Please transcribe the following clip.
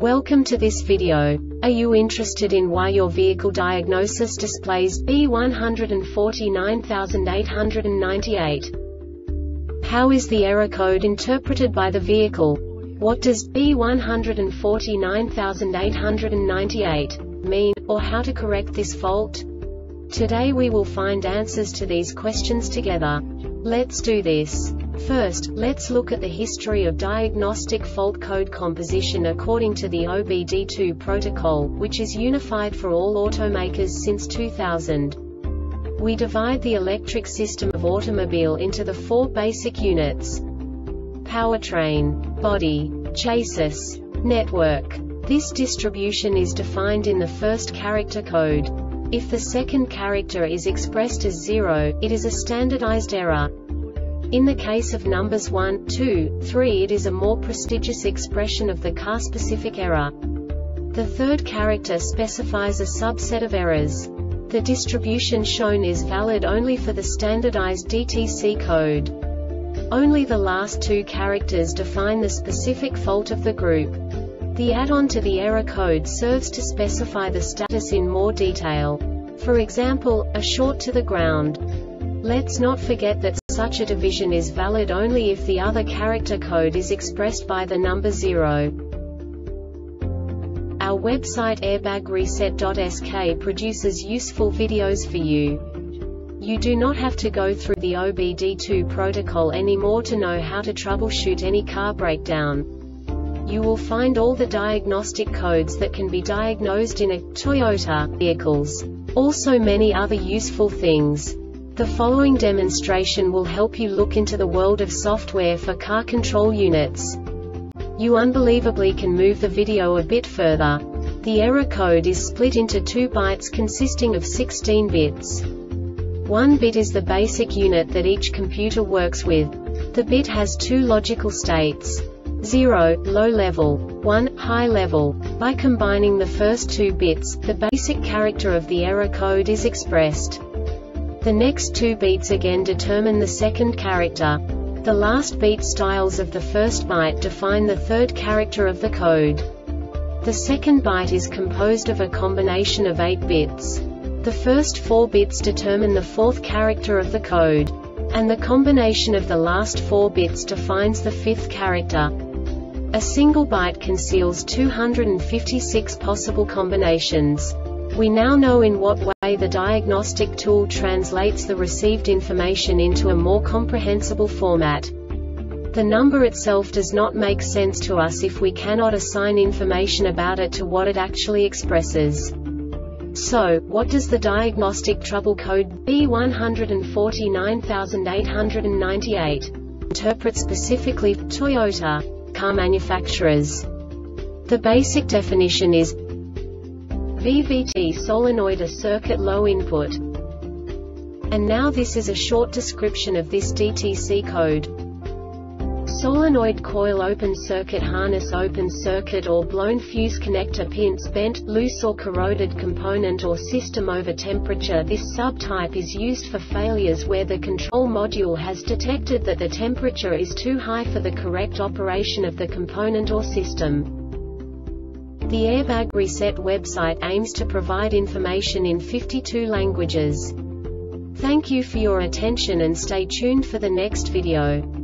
Welcome to this video. Are you interested in why your vehicle diagnosis displays B149898? How is the error code interpreted by the vehicle? What does B149898 mean, or how to correct this fault? Today we will find answers to these questions together. Let's do this. First, let's look at the history of diagnostic fault code composition according to the OBD2 protocol, which is unified for all automakers since 2000. We divide the electric system of automobile into the four basic units: powertrain, body, chassis, network. This distribution is defined in the first character code. If the second character is expressed as 0, it is a standardized error. In the case of numbers 1, 2, 3, it is a more prestigious expression of the car-specific error. The third character specifies a subset of errors. The distribution shown is valid only for the standardized DTC code. Only the last two characters define the specific fault of the group. The add-on to the error code serves to specify the status in more detail. For example, a short to the ground. Let's not forget that such a division is valid only if the other character code is expressed by the number 0. Our website airbagreset.sk produces useful videos for you. You do not have to go through the OBD2 protocol anymore to know how to troubleshoot any car breakdown. You will find all the diagnostic codes that can be diagnosed in a Toyota vehicles. Also many other useful things. The following demonstration will help you look into the world of software for car control units. You unbelievably can move the video a bit further. The error code is split into 2 bytes consisting of 16 bits. 1 bit is the basic unit that each computer works with. The bit has 2 logical states: 0, low level, 1, high level. By combining the first 2 bits, the basic character of the error code is expressed. The next 2 beats again determine the second character. The last beat styles of the first byte define the third character of the code. The second byte is composed of a combination of 8 bits. The first 4 bits determine the fourth character of the code. And the combination of the last 4 bits defines the fifth character. A single byte conceals 256 possible combinations. We now know in what way the diagnostic tool translates the received information into a more comprehensible format. The number itself does not make sense to us if we cannot assign information about it to what it actually expresses. So, what does the diagnostic trouble code B149898 interpret specifically for Toyota car manufacturers? The basic definition is VVT solenoid circuit low input. And now this is a short description of this DTC code. Solenoid coil open circuit harness open circuit or blown fuse connector pins bent, loose or corroded component or system over temperature. This subtype is used for failures where the control module has detected that the temperature is too high for the correct operation of the component or system. The Airbag Reset website aims to provide information in 52 languages. Thank you for your attention and stay tuned for the next video.